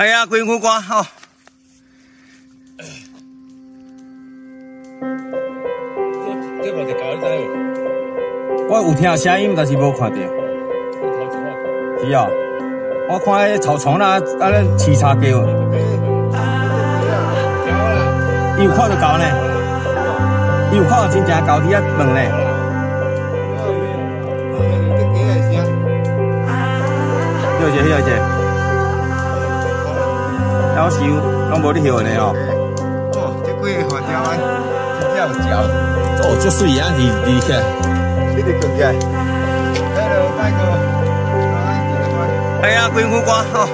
哎呀，鬼苦瓜吼！ 这无一搞，你知无？ 我有听声音，但是无看到。是哦，我看迄草丛啦，咧饲叉叫。伊有看到狗呢？伊有看到真正狗伫遐问呢？休一下，休一下。夭寿，拢无你休的呢吼。 哦，这几个花雕啊，真正有嚼。 哦，足水啊，离起来。 你哋做嘅。Hello， 大哥。 哎呀，鬼苦瓜吼！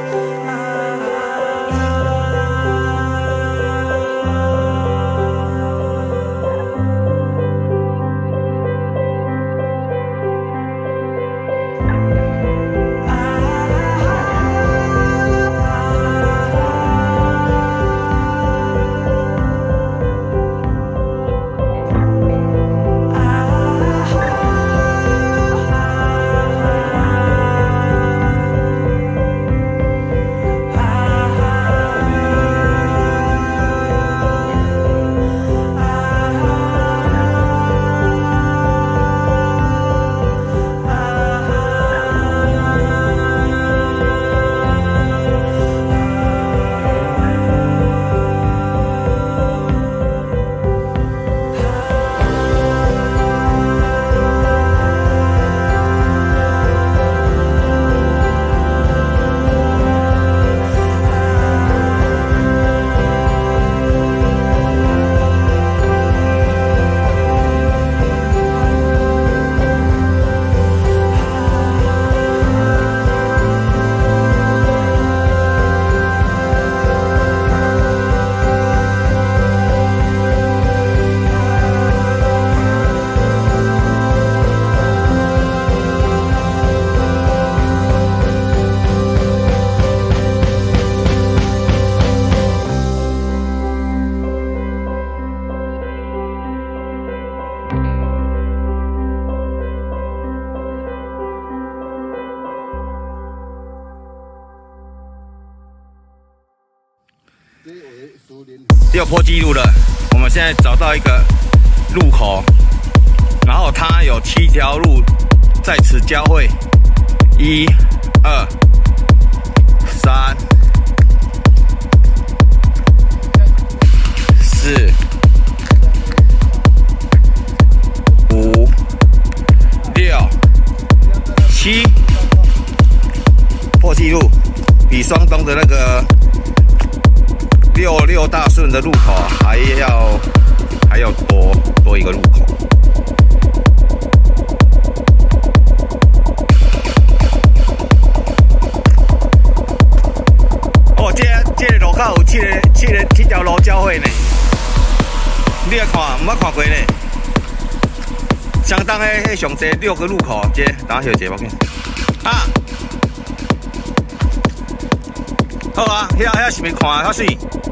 又破纪录了，我们现在找到一个路口，然后它有7条路在此交汇，1、2、3、4、5、6、7，破纪录，比双东的那个6大顺的路口还要多一个路口。哦，这个路口有7条路交汇呢，你来看，唔捌看过呢。相当迄上济6个路口，这等下休一下，无紧。啊，好啊，遐是咪看较水？